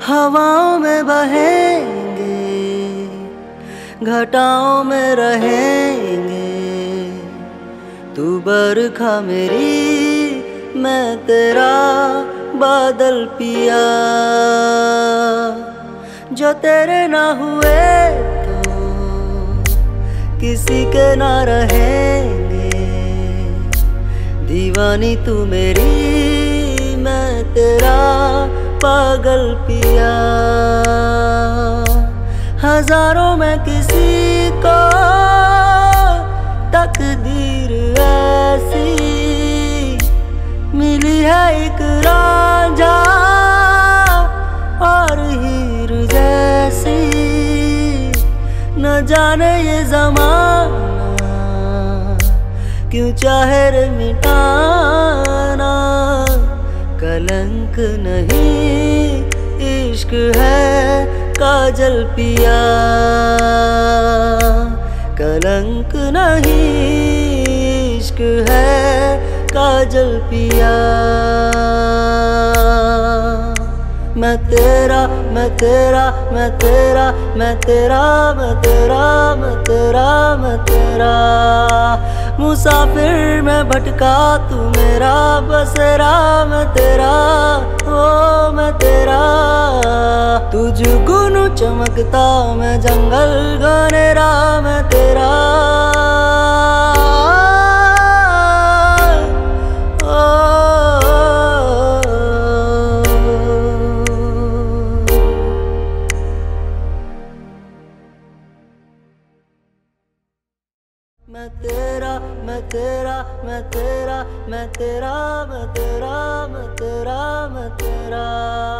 हवाओं में बहेंगे, घटाओं में रहेंगे। तू बरखा मेरी, मैं तेरा बादल पिया। जो तेरे ना हुए तो किसी के ना रहेंगे। दीवानी तू मेरी, मैं तेरा पागल पिया। हजारों में किसी को तकदीर ऐसी मिली है, एक रांझा और हीर जैसी। न जाने ये ज़माना क्यों चाहे रे मिटाना। कलंक नहीं इश्क है काजल पिया। कलंक नहीं इश्क है काजल पिया। मैं तेरा, मैं तेरा, मैं तेरा, मैं तेरा, मैं तेरा, मैं तेरा, मैं तेरा। मुसाफिर मैं भटका, तू मेरा बसेरा। मैं तेरा, ओ मैं तेरा। तू जुगनू चमकता, मैं जंगल घनेरा। मैं तेरा, मैं तेरा, मैं तेरा, मैं तेरा, मैं तेरा, मैं तेरा, मैं तेरा, मैं तेरा।